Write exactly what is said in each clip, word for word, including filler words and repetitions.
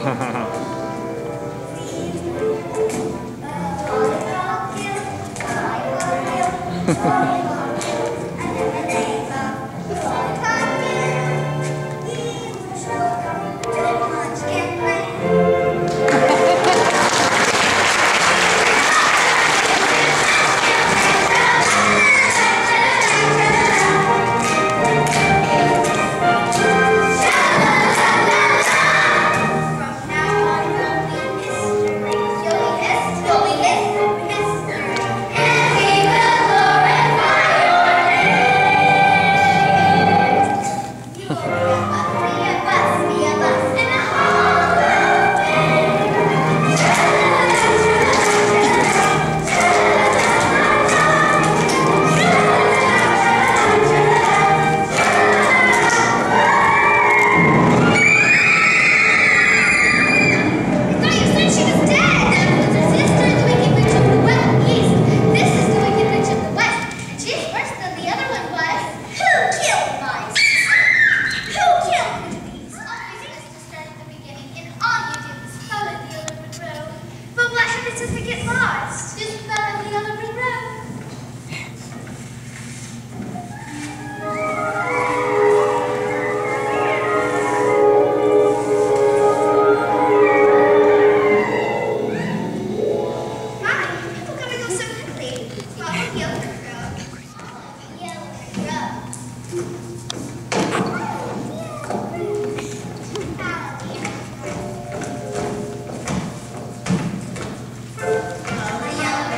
Yellow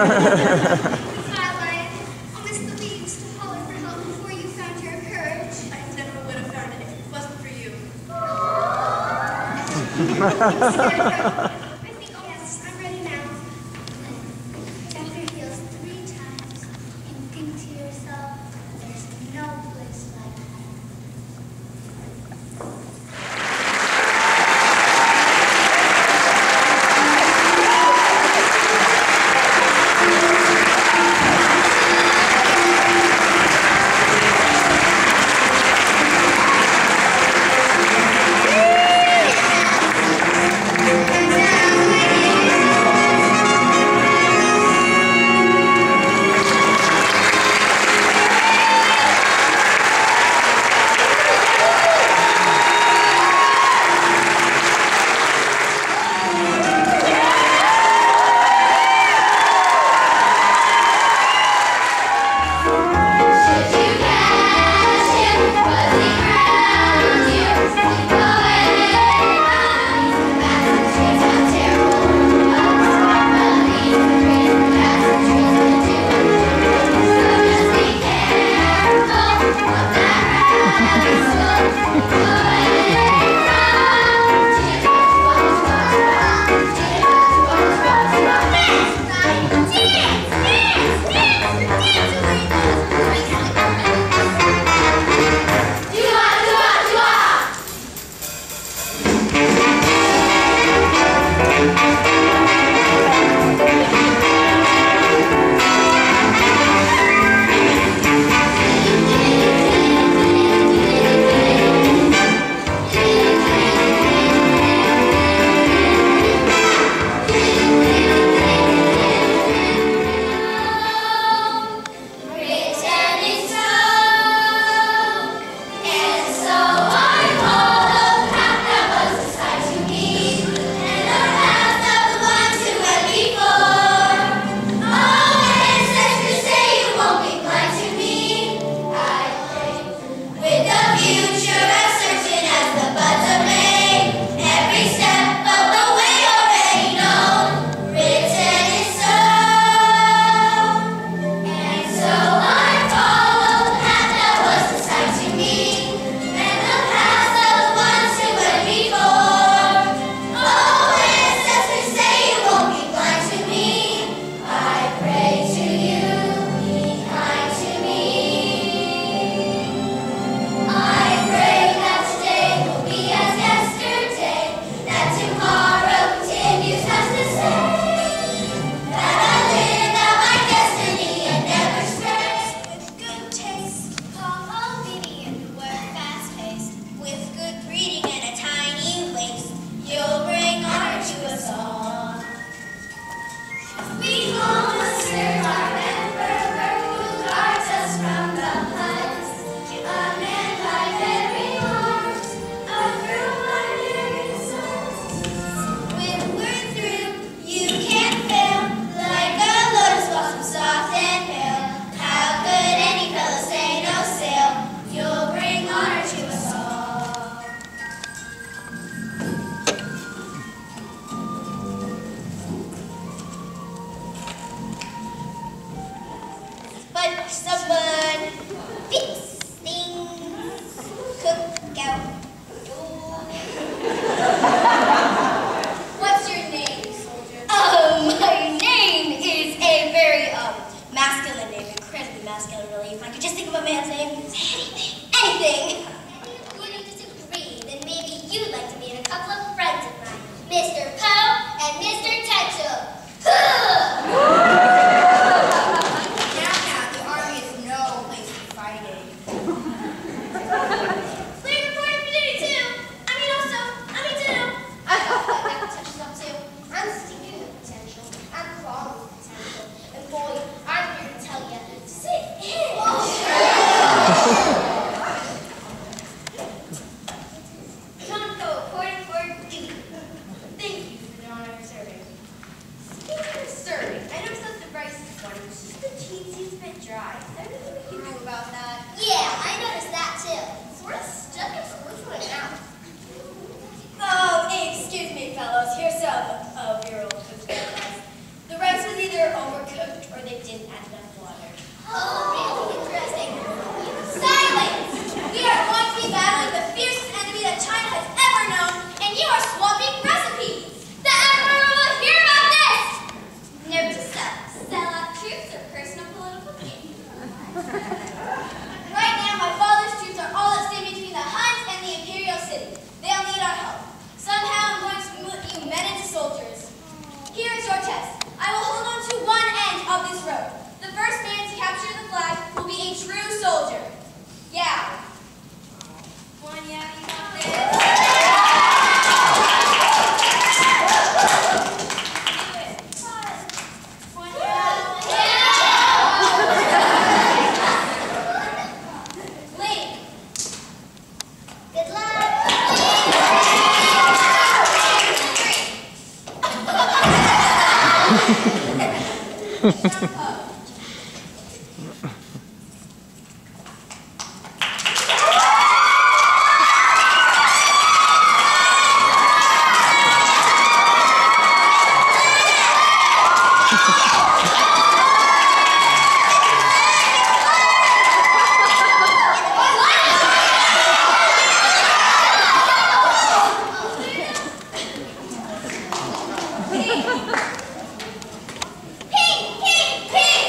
Twilight, almost the leaves to holler for help before you found your courage. I never would have found it if it wasn't for you. Scarecrow, I think, oh yes, I'm ready now. Tap your heels three times and think to yourself, there's no place like home. fellows, here's some of your old food. The rice was either overcooked Pink, pink, pink.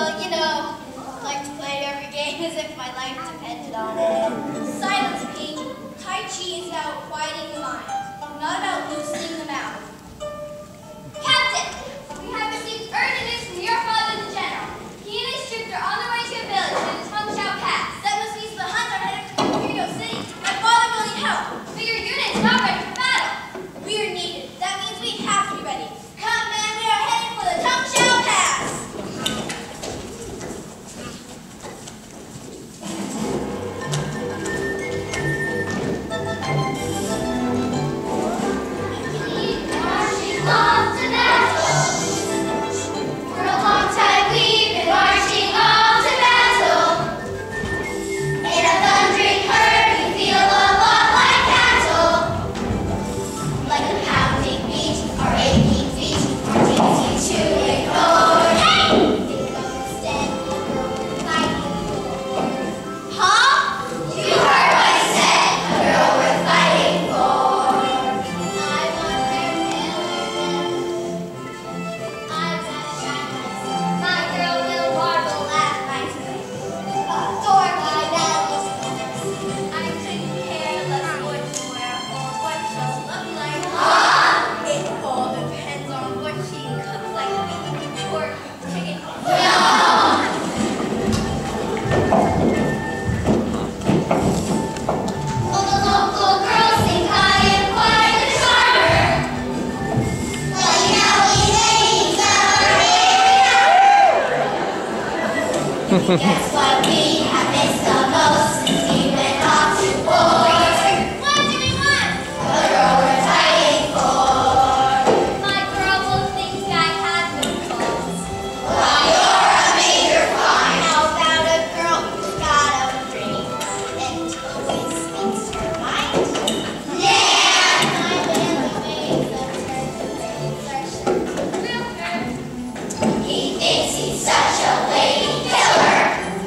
Well, you know, I like to play every game as if my life depended on it. Silence, Pete. Tai Chi is about quieting the mind, not about loosening the mouth. Captain, we have received urgent news from your father, the general. He and his troops are on their way to a village in the Tung Chau Pass. That must mean the Huns are headed to Imperial City. My father will need help, but your unit is not ready for battle. We are needed. That means we have to be ready. Come, man, we are heading for the Tung Chau Pass. Guess what we have missed the most since we went off to war? What do we want? The girl we're fighting for. My girl will think I have no clothes. Well, you're a major fine. How about a girl who's got a dream and always speaks her mind? Yeah! My family ways of turning real hurt. He thinks he's such a lady killer.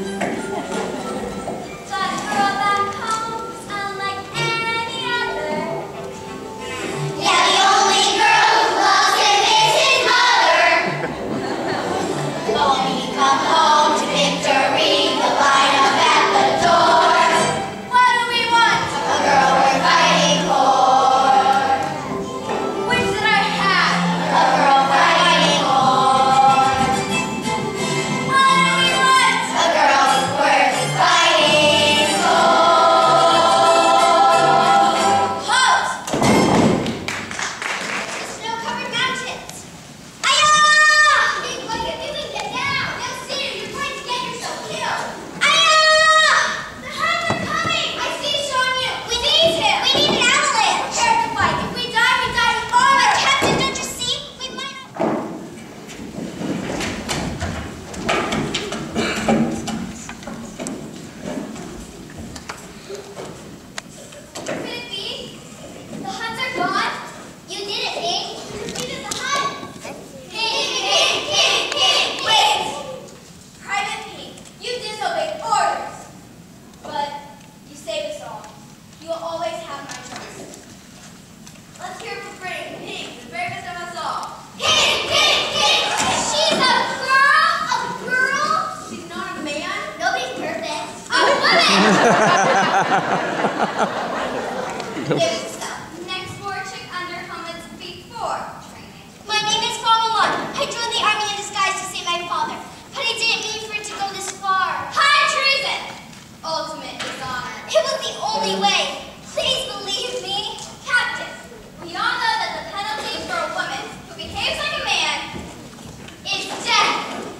Next war chick under helmets before training. My name is Famalon. I joined the army in disguise to save my father, but I didn't mean for it to go this far. High treason! Ultimate dishonor. It was the only way. Please believe me. Captain, we all know that the penalty for a woman who behaves like a man is death.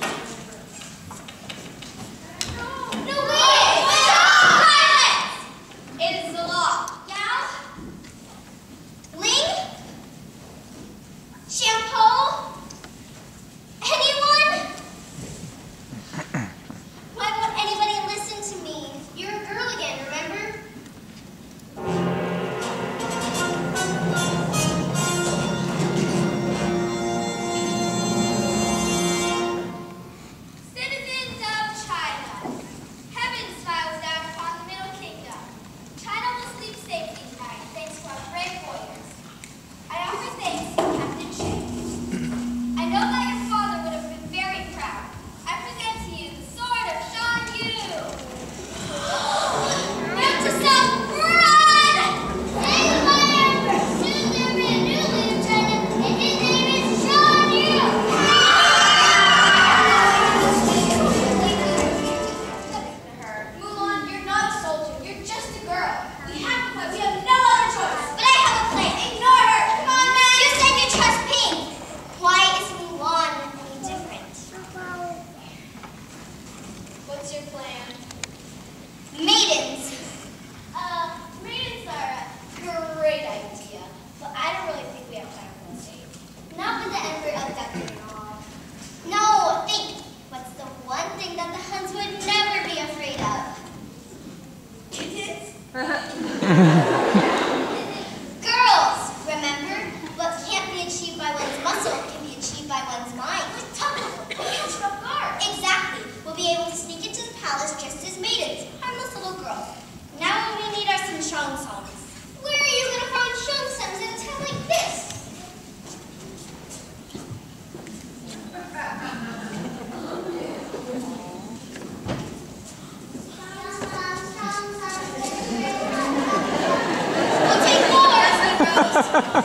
No, wait! Silence! It is the law. Now, Ling? Shampoo? Anyone? Why won't anybody listen to me? You're a girl again, remember? What's your plan? Maidens. Uh, maidens are a great idea, but I don't really think we have time for this date. Not with the Emperor of Duck. No, think. What's the one thing that the Huns would never be afraid of? Kittens? Girls, remember? What can't be achieved by one's muscle can be achieved by one's mind. Like Tucker, we'll catch you off guard. Exactly. We'll be able to sneak into the palace just as maidens, harmless little girls. Now what we need are some shong songs. Where are you going to find shong songs in a town like this? We'll take more.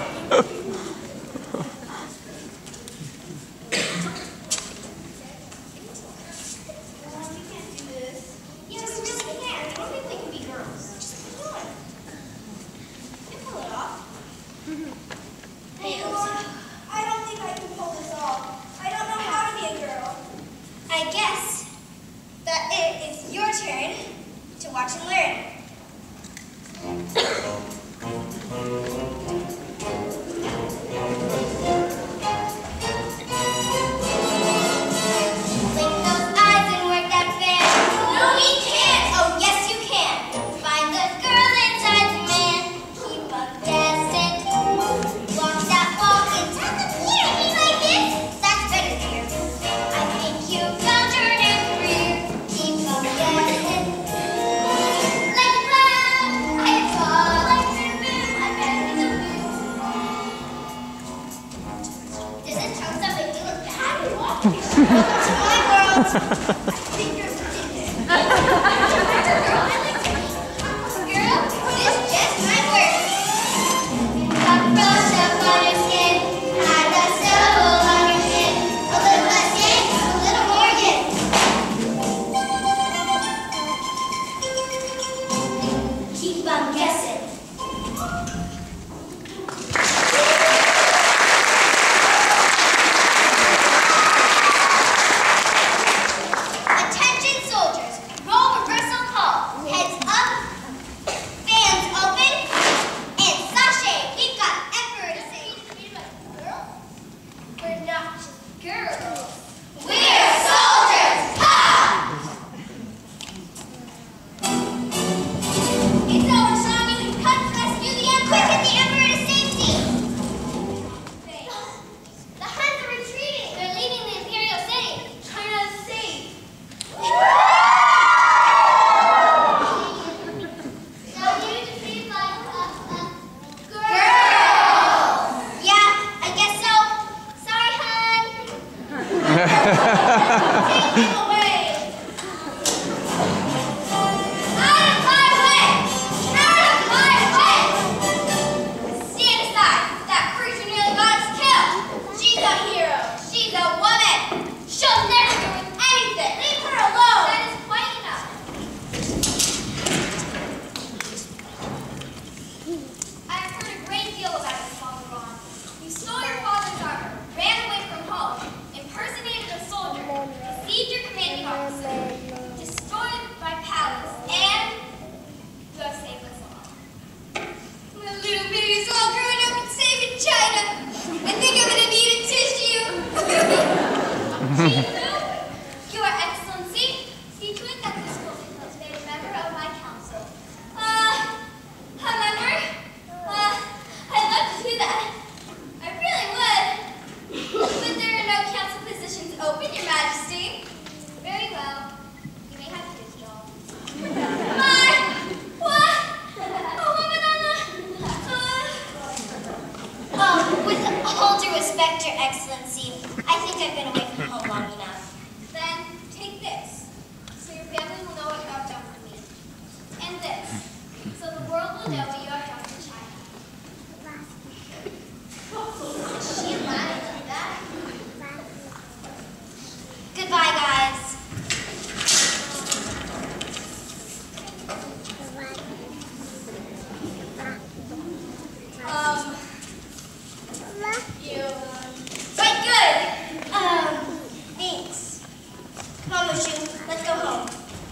Let's go home.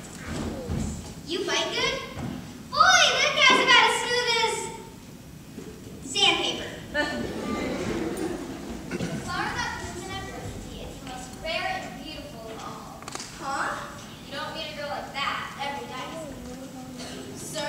You fight good? Boy, that guy's about as smooth as sandpaper. The flower that blooms in adversity is the most rare and beautiful of all. Huh? You don't meet a girl like that every day. Sir?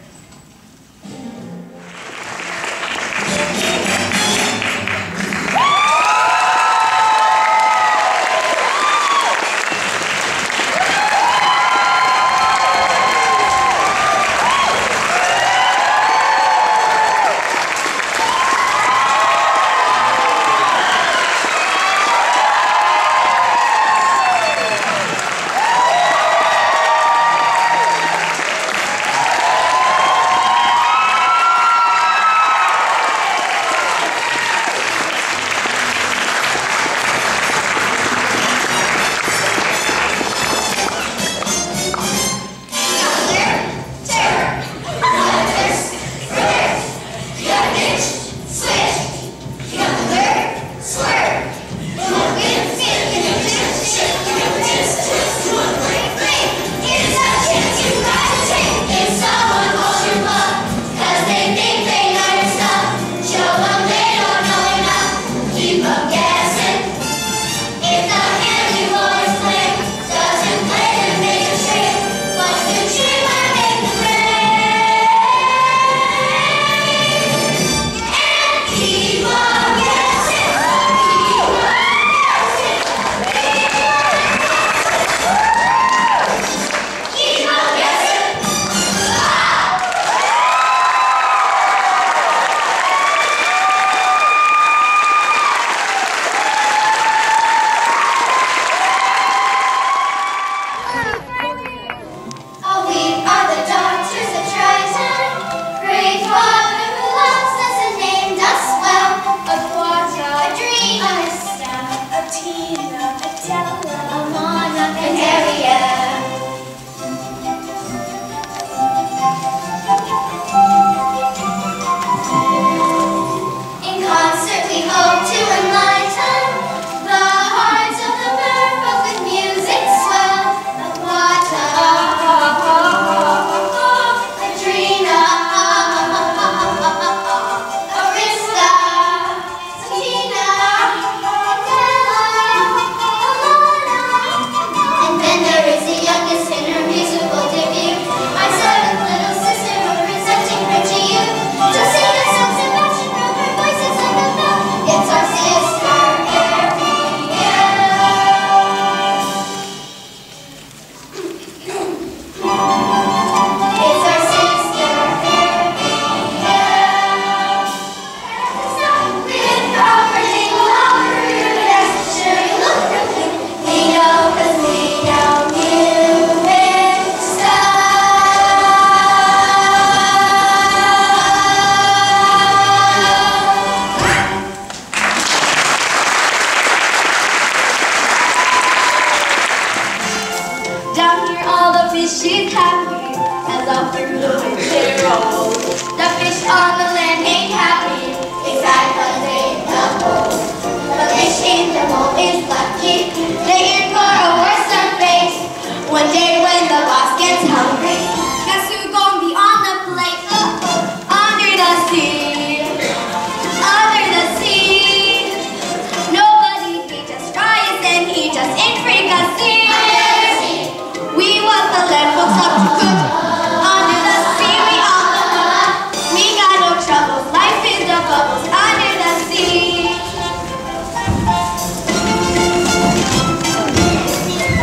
She's happy as all through the winter rolls. The fish on the land ain't happy, except cause they in the hole. The fish in the hole is lucky, they in for a worse fate. One day when the boss gets hungry, guess who's gonna be on the plate? Uh-oh. Under the sea, under the sea. Nobody, he just tries and he just ain't fricassee. We want the land folks up to cook. Under the sea we all know. We got no troubles, life is the bubbles under the sea.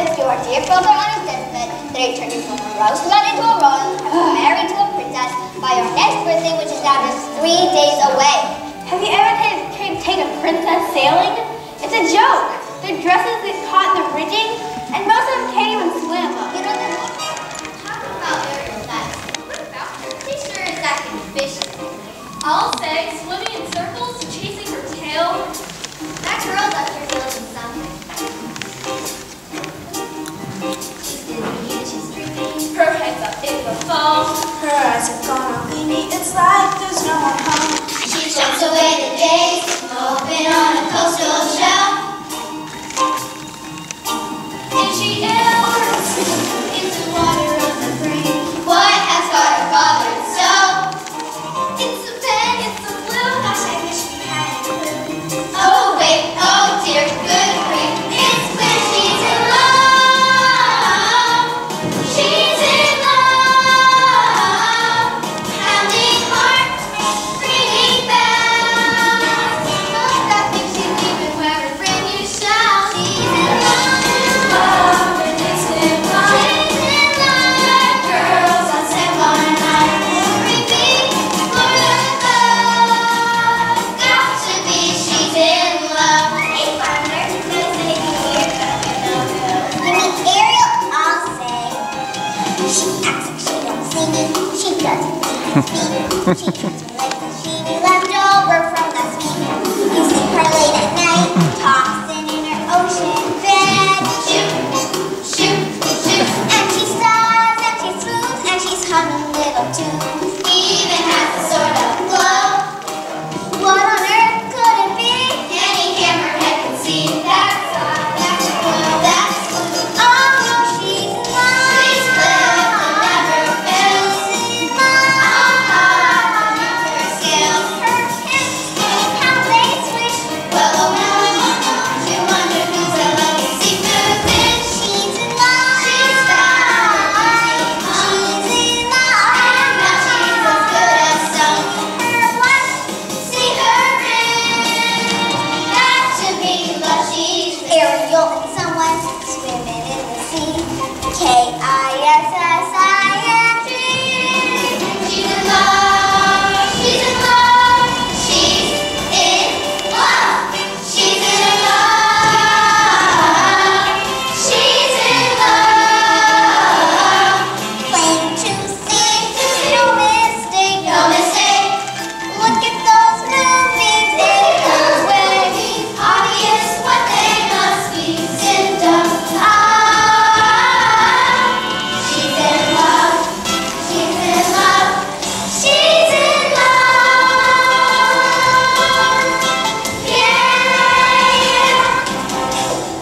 with your dear brother on his deathbed that he turned you from a rosebud into a royal and was married to a princess by your next birthday, which is now just three days away. Have you ever tried to take a princess sailing? It's a joke. Their dresses get caught in the rigging, and most of them can't even swim. You know, the talking about Ariel Knight. What about her? She sure is acting vicious. I'll say, swimming in circles, chasing her tail. That girl left her feeling something. She's dizzy, she's dreaming. Her head's up in the foam. Her eyes are gone on beanie, it's like there's no one home. She jumps away the days, open on a coastal shelf. And she enters into water on the brink. What has got her bothered so? It's a pen, it's a blue. Gosh, I wish we had a clue. Oh wait, oh dear, good grief. It's when she's in love. She's in love. Pounding heart, ringing bells. Oh, that thinks she's leaving where her bring you shall. She's in love. She's in love. She's in love. Girls on San Juan night will repeat for the love. Got to be, she's in love. Hey, partner, who's gonna say here? You mean Ariel? I'll say. She acts like she don't sing it. She doesn't need a She treats me like she left over from last week. You see her late at night, tossing in her ocean bed. Shoot, shoot, shoot. And she sighs and she swoons and she's humming little tunes. Even has a sort of glow. What on earth could it be? Any hammerhead can see. That's that's blue. That's blue. Oh no, she's in love. She's blue. It never fails. She's in love. Ah, her scales, her hips, how they swish. Well, oh no, you wonder who's a lucky seafood fish. She's in love. She's found. She's in love. And now she's as good as some. Her what? See her grin. That should be love. She's Ariel and someone swimming in the sea. K I S S I N G. She's in love. She's in love. She's in love. She's in love. She's in love. Plain to see, no mistake, no mistake. Look at those movies in those ways. Obvious what they must be. Symptoms. Ah, she's in love. She's in love. She's in love. Yeah.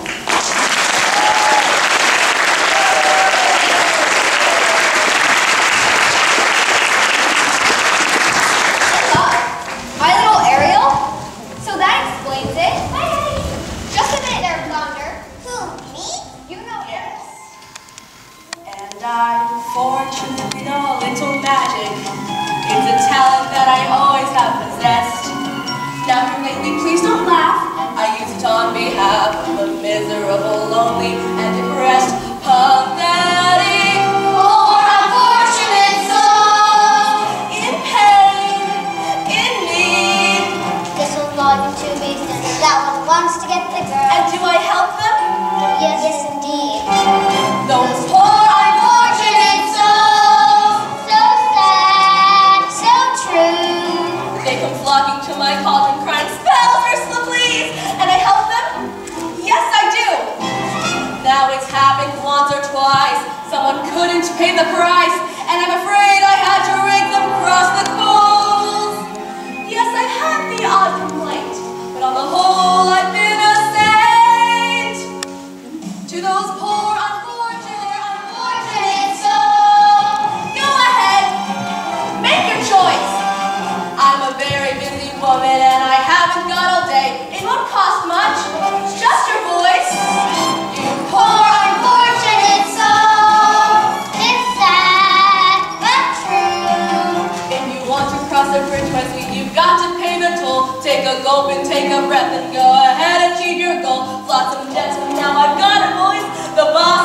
My little Ariel? So that explains it. Hi. Just a minute there, Flounder. Who, me? You know Yes. And I'm fortunate to know a little magic. It's a talent that I always have possessed. Now here lately, please don't laugh. I use it on behalf of the miserable, lonely, and depressed, pathetic, or unfortunate soul in pain, in need. This will belong to me since that one wants to get the girl. And do I help them? Yes, yes, indeed. Those poor unfortunate souls. So sad, so true. They come flocking to my cauldron crying, spells, Ursula, please! And I help them? Yes, I do. Now it's happened once or twice. Someone couldn't pay the price, and I'm afraid I had to rake them across the coals. Yes, I've had the odd complaint, but on the whole, I've been a saint. To those poor, unfortunate, unfortunate souls, go ahead, make your choice. I'm a very busy woman and I haven't got all day. It won't cost much, just your voice. You poor unfortunate soul. It's sad, but true. If you want to cross the bridge, my sweet, you've got to pay the toll. Take a gulp and take a breath and go ahead and achieve your goal. Lots of debts, but now I've got a voice. The boss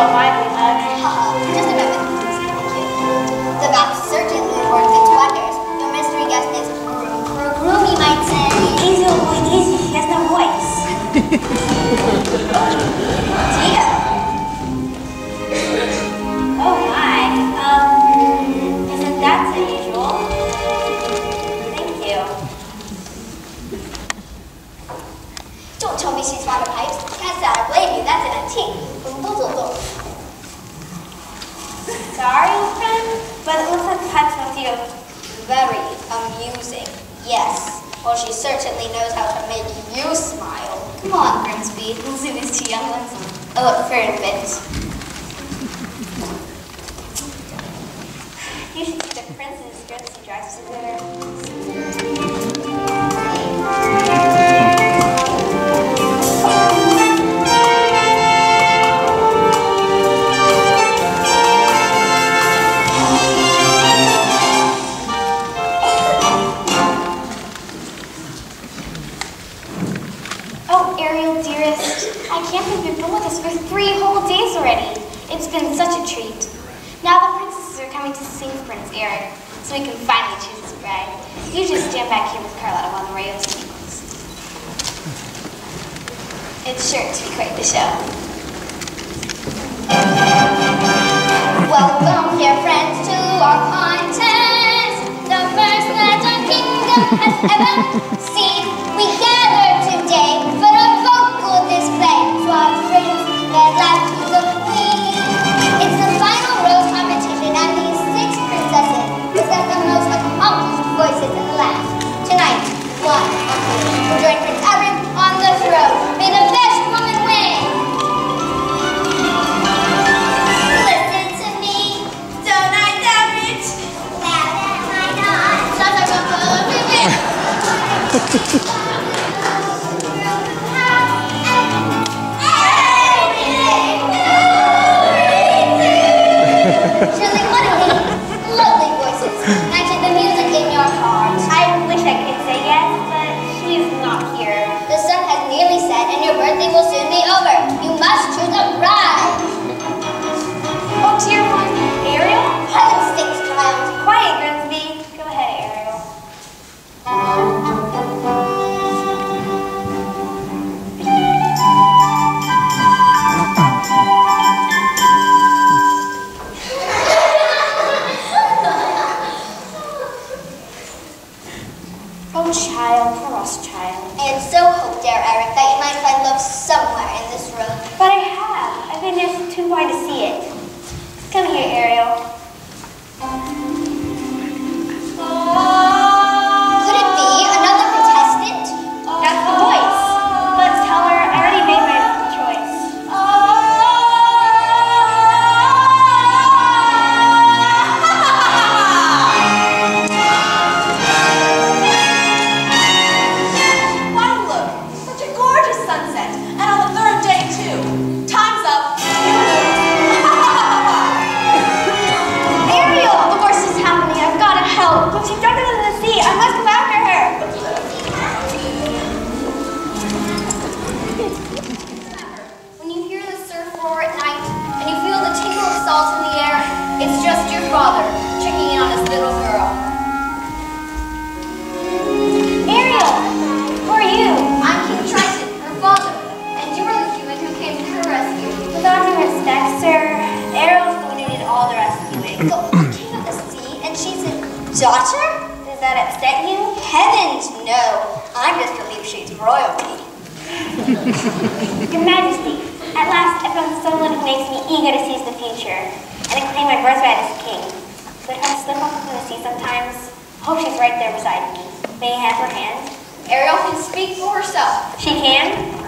don't mind me much. Haha, just a moment, please. Thank you. The bath certainly worked its wonders. Your mystery guest is groom for a groom, you might say. Easy, oh boy, easy. She has no voice. Tia. Oh my. Um, isn't that unusual? Thank you. Don't tell me she's fond of pipes. Can't say I blame you. That's an antique. Sorry, friend, but it looks like the pipes with you. Very amusing. Yes. Well, she certainly knows how to make you smile. Come on, Grimsby. We'll see these two young ones. Oh, look, fair a bit. You should see the princess Grimsby drives to there. I can't believe you've been with us for three whole days already. It's been such a treat. Now the princesses are coming to sing for Prince Eric, so we can finally choose his bride. You just stand back here with Carlotta while the royals sing. It's sure to be quite the show. Welcome, dear friends, to our contest. The first that our kingdom has ever seen. We gather today for a vocal display. Swap prince and last to the queen. It's the final rose competition, and these six princesses possess the most accomplished voices in the land. Tonight, one of you will join Prince Eric on the throne. May the best woman win. Listen to me, don't I love it? Now that I know, such a couple of women. Shirley, what a name. Lovely voices. Matching the music in your heart. I wish I could say yes, but she's not here. The sun has nearly set and your birthday will soon be over. You must choose a bride. Oh, dear one. Ariel? Heaven sticks, child. Quiet, Grimsby. Go ahead, Ariel. Oh, child, poor lost child. I had so hoped, dear Eric, that you might find love somewhere in this room. But I have. I've been just too blind to see it. Come here, Ariel. Could it be another contestant? That's the voice. Let's tell her I already made my choice. Father, checking in on his little girl. Ariel, who are you? I'm King Triton, her father, and you are the human who came to her rescue. With all due respect, sir, Ariel's the one who did all the rescuing. The king of the sea, and she's his daughter? Does that upset you? Heavens, no. I'm just relieved she's royalty. Your Majesty, at last I found someone who makes me eager to seize the future and to claim my birthright as king. Could her slip off into the sea sometimes? Hope she's right there beside me. May I have her hand? Ariel can speak for herself. She can?